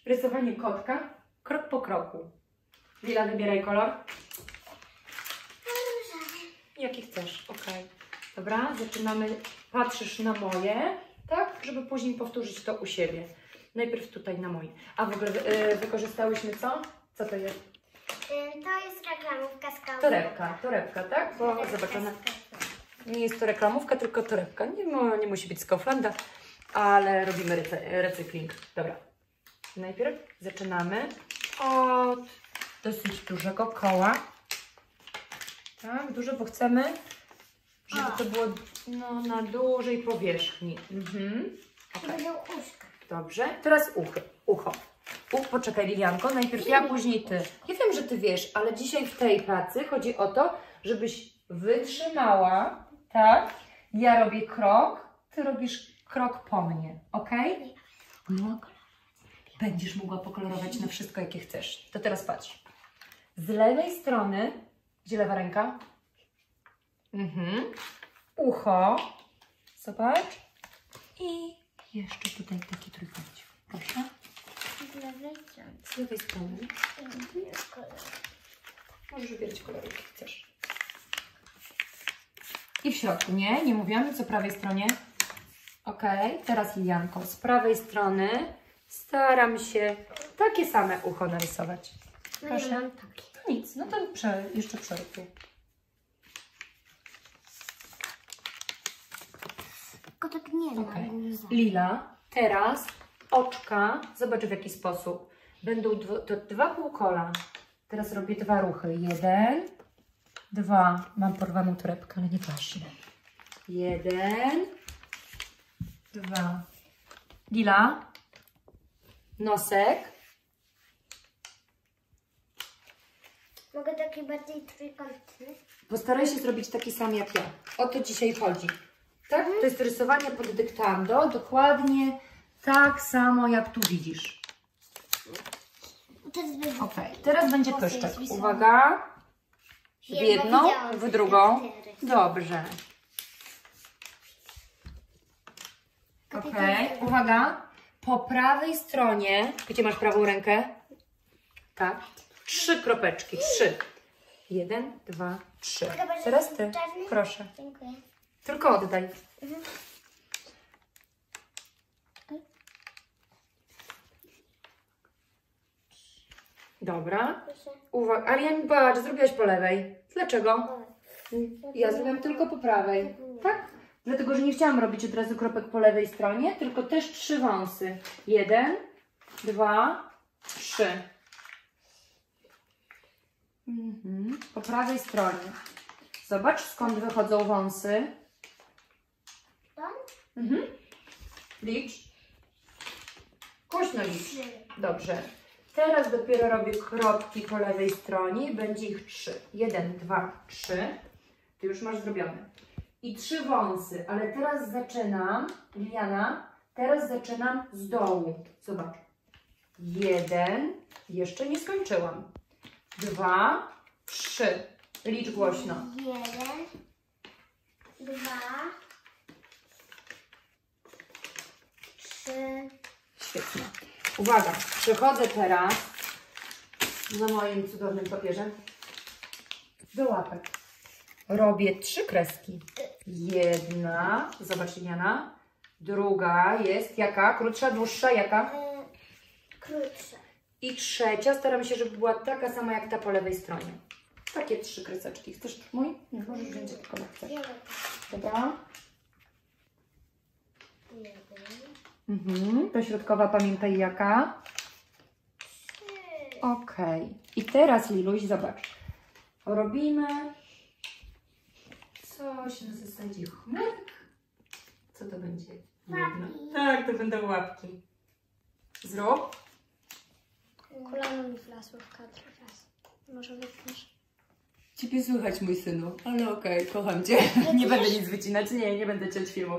rysowanie kotka krok po kroku. Lila, wybieraj kolor. Jaki chcesz, ok. Dobra, zaczynamy. Patrzysz na moje, tak? Żeby później powtórzyć to u siebie. Najpierw tutaj na moje. A w ogóle wykorzystałyśmy co? Co to jest? To jest reklamówka z kawą. Torebka, tak? Bo zobacz, ona nie jest to reklamówka, tylko torebka. Nie musi być z Kauflanda, ale robimy recykling. Dobra. Najpierw zaczynamy od dosyć dużego koła. Tak, duże, bo chcemy, żeby to było na dużej powierzchni. Okay. Dobrze, teraz ucho. Poczekaj, Lilianko, najpierw ja, później ty. Ja wiem, że ty wiesz, ale dzisiaj w tej pracy chodzi o to, żebyś wytrzymała, tak? Ja robię krok, ty robisz krok po mnie, ok? No, będziesz mogła pokolorować na wszystko, jakie chcesz. To teraz patrz. Z lewej strony, gdzie lewa ręka? Ucho, zobacz. I jeszcze tutaj taki trójkącik, proszę. Z lewej strony. Możesz wybierać kolory, jakie chcesz. I w środku, nie mówimy, co prawej stronie. Ok, teraz Lilianko, z prawej strony staram się takie same ucho narysować. Proszę. To nic, no to jeszcze przerytuję. Tylko tak nie okay. Lila, teraz oczka, zobacz w jaki sposób. Będą to 2 półkola. Teraz robię 2 ruchy. 1, 2. Mam porwaną torebkę, ale nieważne. 1, 2. Lila, nosek. Mogę taki bardziej trójkątny? Postaraj się zrobić taki sam jak ja. O to dzisiaj chodzi. Tak? To jest rysowanie pod dyktando. Dokładnie tak samo jak tu widzisz. Ok, teraz będzie pyszczek. Uwaga. W jedną, w drugą. Dobrze. Ok, uwaga. Po prawej stronie, gdzie masz prawą rękę? Tak. 3 kropeczki. 3. 1, 2, 3. Teraz ty. Proszę. Dziękuję. Tylko oddaj. Dobra. Uwaga, ale ja mi patrz, zrobiłaś po lewej. Dlaczego? Ja zrobiłam tylko po prawej. Tak? Dlatego, że nie chciałam robić od razu kropek po lewej stronie, tylko też 3 wąsy. 1, 2, 3. Po prawej stronie. Zobacz, skąd wychodzą wąsy. Licz. Głośno licz. Dobrze. Teraz dopiero robię kropki po lewej stronie i będzie ich 3. 1, 2, 3. Ty już masz zrobione. I 3 wąsy, ale teraz zaczynam, Liliana, teraz zaczynam z dołu. Zobacz. 1, jeszcze nie skończyłam. 2, 3. Licz głośno. 1, 2, 3. Świetnie. Uwaga, przechodzę teraz na moim cudownym papierze do łapek. Robię 3 kreski. Jedna, zobacz Liliana, druga jest jaka? Krótsza, dłuższa, jaka? Krótsza. I trzecia, staram się, żeby była taka sama jak ta po lewej stronie. Takie 3 kreseczki. Chcesz mój? Nie, możesz wziąć jaki kolor chcesz. Dobra. To środkowa, pamiętaj jaka? Ok. I teraz Liluś, zobacz. Robimy coś na zasadzie chmurek. Co to będzie? Łapki. Tak, to będą łapki. Zrób. Kolano mi wlasło w kadr. Może wypniesz? Ciebie słychać, mój synu, ale okej, kocham Cię. Nie będę nic wycinać, nie będę ciąć filmu.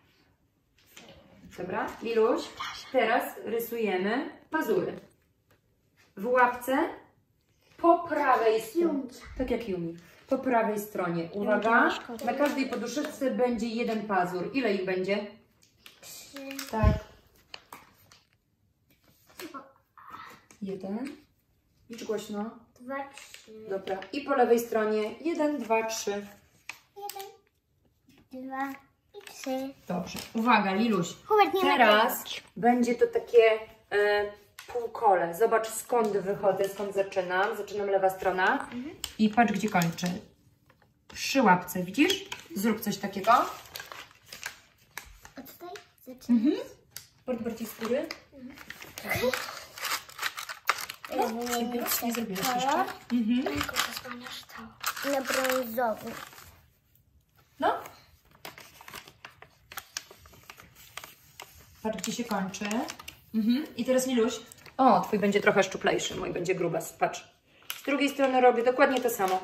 Dobra, Liluś, teraz rysujemy pazury. W łapce po prawej stronie. Tak jak Yumi. Po prawej stronie. Uwaga, na każdej poduszeczce będzie 1 pazur. Ile ich będzie? 3. Tak. 1. Licz głośno. 2, 3. Dobra. I po lewej stronie 1, 2, 3. 1, 2 i 3. Dobrze. Uwaga, Liluś. Hubert, nie Teraz będzie to takie półkole. Zobacz, skąd wychodzę, skąd zaczynam. Zaczynam lewa strona. I patrz, gdzie kończę. Przy łapce, widzisz? Zrób coś takiego. A tutaj zaczynamy. Bardziej z góry. Nie zrobiłeś jeszcze. Tylko zasłaniasz to. Na brązowy. No. Patrz, gdzie się kończy. I teraz Liluś. O, twój będzie trochę szczuplejszy, mój będzie grubas. Patrz. Z drugiej strony robię dokładnie to samo.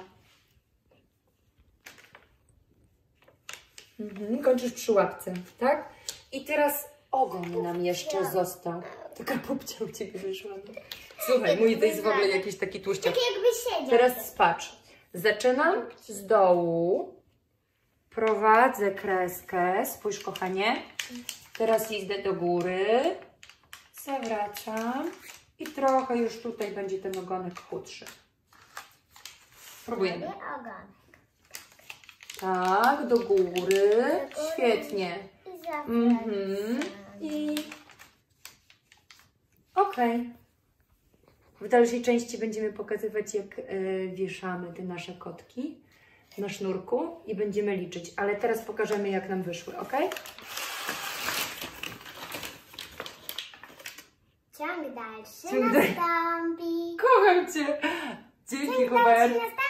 Kończysz przy łapce, tak? I teraz ogon nam jeszcze został. Taka pupcia u Ciebie wyszła. Słuchaj, mój to jest w ogóle jakiś taki tłuściak. Tak jakby siedział. Teraz patrz. Zaczynam z dołu. Prowadzę kreskę. Spójrz, kochanie. Teraz idę do góry. Zawracam. I trochę już tutaj będzie ten ogonek chudszy. Próbujemy. Ogon. Tak, do góry. Świetnie. I zawracam. I okej. W dalszej części będziemy pokazywać, jak wieszamy te nasze kotki na sznurku i będziemy liczyć. Ale teraz pokażemy, jak nam wyszły, ok? Ciąg dalszy Ciąg dalszy. nastąpi. Kocham Cię! Dzięki, Hubert! Nastąpi.